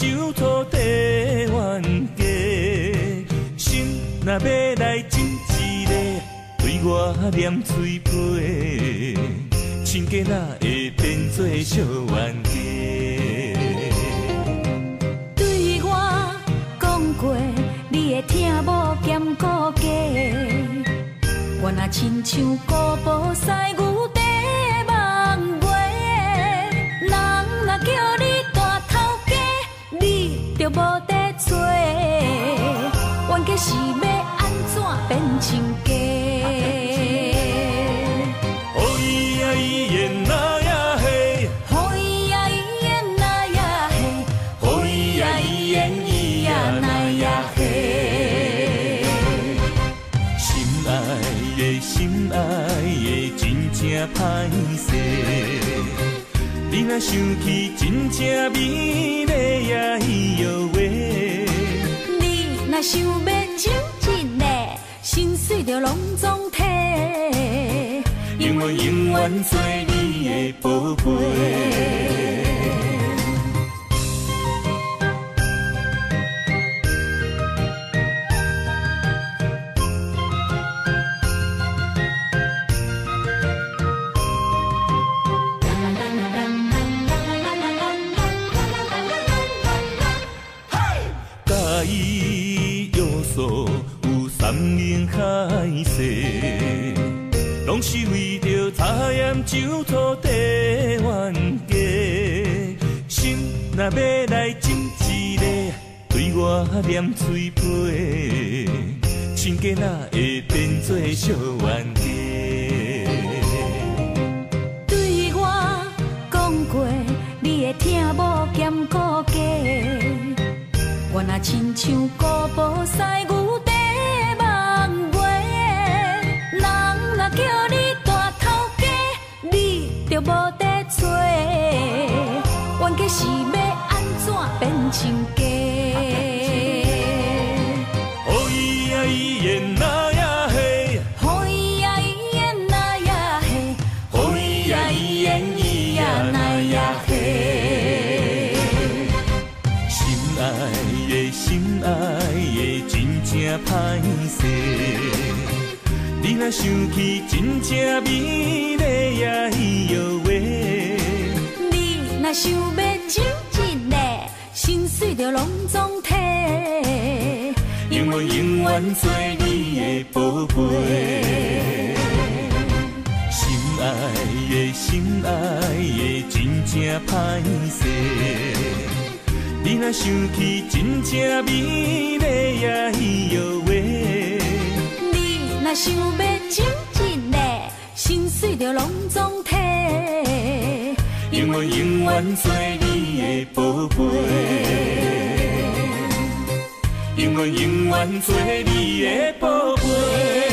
守土地冤家，心若要来真一个，对我念嘴皮，亲家哪会变做小冤家？ 对我讲过，你会听无兼顾家。我若亲像古堡西牛地梦月，人若叫你大头家，你就无得做。冤家是要安怎变亲家？ 哦咿呀咿耶那呀嘿， 哦咿呀咿耶那呀嘿， 哦咿呀咿耶咿呀那呀嘿。心爱的，真正歹势。你若想起，真正美丽呀伊哟喂。 你若想要亲一个，心碎就拢总体。 永远永远做你的宝贝。有山盟海誓，拢是为着查验守土地冤家。心若要来真一个，对我念嘴皮，亲家哪会变做小冤家？ 对我讲过，你会听无兼顾家。我若亲像古堡西牛地梦月，人若叫你大头家，你就无得做。冤家是要安怎变亲家？ 哦咿呀咿耶那呀嘿， 哦咿呀咿耶那呀嘿， 哦咿呀咿耶咿呀那呀嘿。心爱的，真正歹势。你若想起，真正美丽呀伊哟喂。 你若想要亲一个，心碎就拢总体。 永远永远做你的宝贝。心爱的，真正歹势。你若想起，真正美丽呀伊哟喂。 你若想要亲一个，心碎就拢总体。 永远永远做你的宝贝。永远永远做你的宝贝。